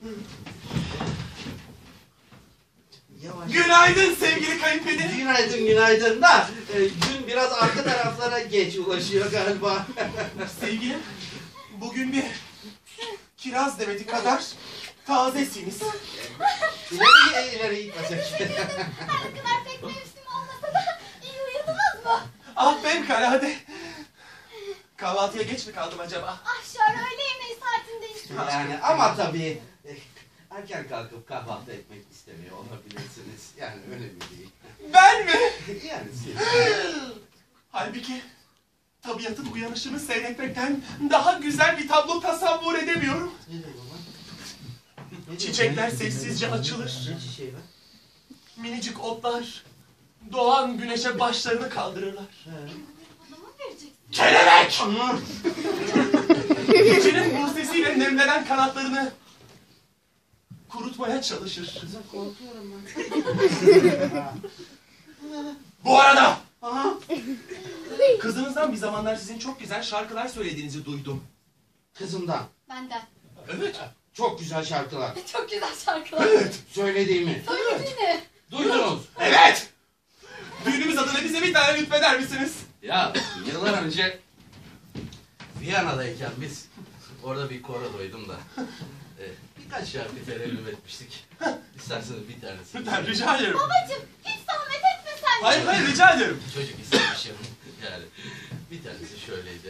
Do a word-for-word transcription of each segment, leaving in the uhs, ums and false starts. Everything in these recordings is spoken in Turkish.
Yavaş. Günaydın sevgili kayınpeder. Günaydın, günaydın da e, gün biraz arka taraflara geç ulaşıyor galiba. Sevgilim, bugün bir kiraz demeti kadar tazesiniz. İleri ileri gitmesek. Her ne kadar pek mevsim olmasa da iyi uyudunuz mu? Ah fevkalade. Kahvaltıya geç mi kaldım acaba? Ah şöyle öğle yemeği saatindeyiz. Yani ama tabii e, erken kalkıp kahvaltı etmek istemiyor olabilirsiniz. Yani önemli değil. Ben mi? Yani siz. Halbuki tabiatın uyanışını seyretmekten daha güzel bir tablo tasavvur edemiyorum. Ne diyor baba? Ne diyor? Çiçekler sessizce açılır. Ne çiçeği var? Minicik otlar doğan güneşe başlarını kaldırırlar. He. Bana mı vereceksin? Kelebek! Ama Gecenin mursesiyle nemlenen kanatlarını kurutmaya çalışır. kızım korkuyorum ben. Bu arada Aha. kızınızdan bir zamanlar sizin çok güzel şarkılar söylediğinizi duydum. Kızımdan. Benden. Evet. Çok güzel şarkılar. Çok güzel şarkılar. Evet. Söylediğimi. Söylediğini. Duydunuz. Evet. Düğünümüz adına bize bir tane lütfeder misiniz? Ya yıllar önce Viyana'dayken biz orada bir koro duydum da e, birkaç şarkı terennüm etmiştik. İsterseniz bir tanesi. Lütfen rica ederim. Babacım hiç zahmet etme sen. Hayır hayır rica ederim. Çocuk istemişim. Yani bir tanesi şöyleydi.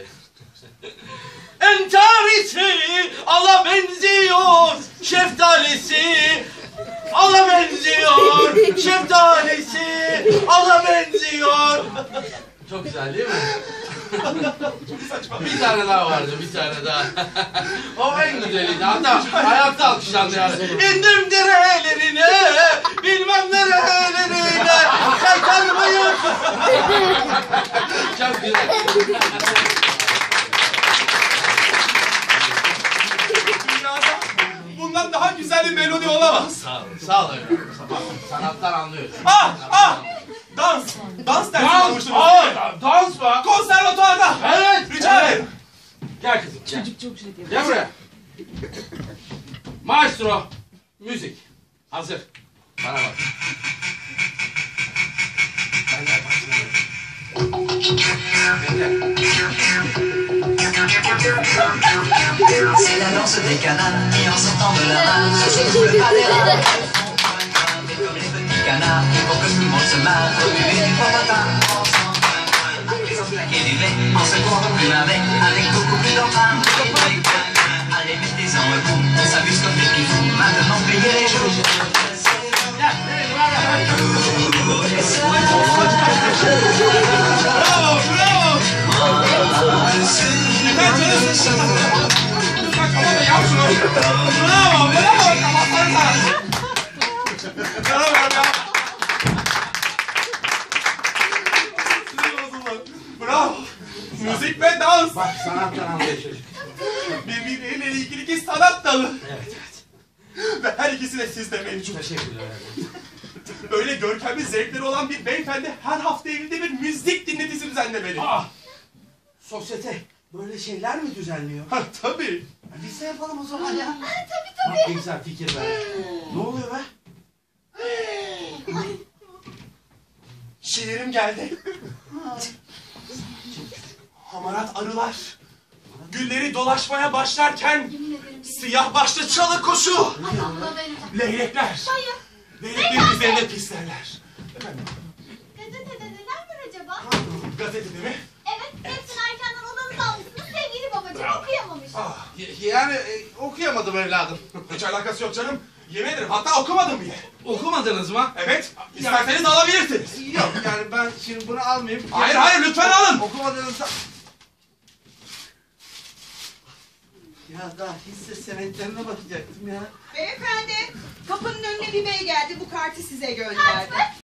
Entarisi ala benziyor şeftalisi ala benziyor şeftalisi ala benziyor. Çok güzel değil mi? Çok saçma. Bir tane daha vardı, bir tane daha. O en güzeliydi. Hatta ayakta alkışlandı yani. İndim derelerine, bilmem nerelerine, sen tanımıyorsun. Çok güzel. Dünyada bundan daha güzel bir melodi olamaz. Sağ olun, sağ olun. Sanattan anlıyorsun. Ah ah! Dans! Dans dersi Dans! almıştınız. Aa, dans mı? Konservatuarda! Evet! Rica evet. ederim. Gel kızım, gel. Çocuk çok şey diyor. Gel buraya. Maestro, müzik. Hazır. Bana bak. Ben de C'est la danse des canards qui en sortant de la main ne se trouvent pas des rats. Mais comme les petits canards, il faut que tout le monde se marre, remuer du popotin ensemble. Après s'en claquer du nez, en secouant comme une avec, avec beaucoup plus d'entrain. Allez, mettez-en un coup, on s'amuse comme des petits fous. Maintenant, payez les jours. Bravo, bravo! Yeter canım! Lütfen kapat da yap şunu! Bravo, bravo! Kapatsanıza! Bravo ya! Sinir bozulma. Bravo! Müzik ve dans! Bak sanattan anlıyor çocuk. Birbirleriyle ilgili iki sanat dalı. Evet, evet. Ve her ikisi de sizde mevcut. Teşekkürler. Böyle görkemli zevkleri olan bir beyefendi her hafta evinde bir müzik dinletisi düzenlemeli. Ah! Sosyete böyle şeyler mi düzenliyor? Ha, tabii. Biz de yapalım o zaman ya. Ha, tabii tabii. Bak ne güzel fikir be. Ne oluyor be? Şiirim geldi. Hamarat arılar gülleri dolaşmaya başlarken Yemin ederim. siyah başlı çalı kuşu Ay Allah vereceğim. leylekler Hayır. leyleklerin üzerine pislerler. Efendim, Gazetede neler var acaba? gazetede mi? Evet. Hepsini erkenden odanıza almışsınız. Sevgili babacım okuyamamış. Ah, Y- Yani e, okuyamadım evladım. hiç alakası yok canım. Yemin ederim hatta okumadım bile. Okumadınız mı? Evet, isterseniz alabilirsiniz. Yok yani ben şimdi bunu almayayım. Hayır hayır lütfen alın. Okumadığınızda... Ya daha hisse senetlerine bakacaktım ya. Beyefendi, kapının önüne bir bey geldi, bu kartı size gönderdi. Kart mı?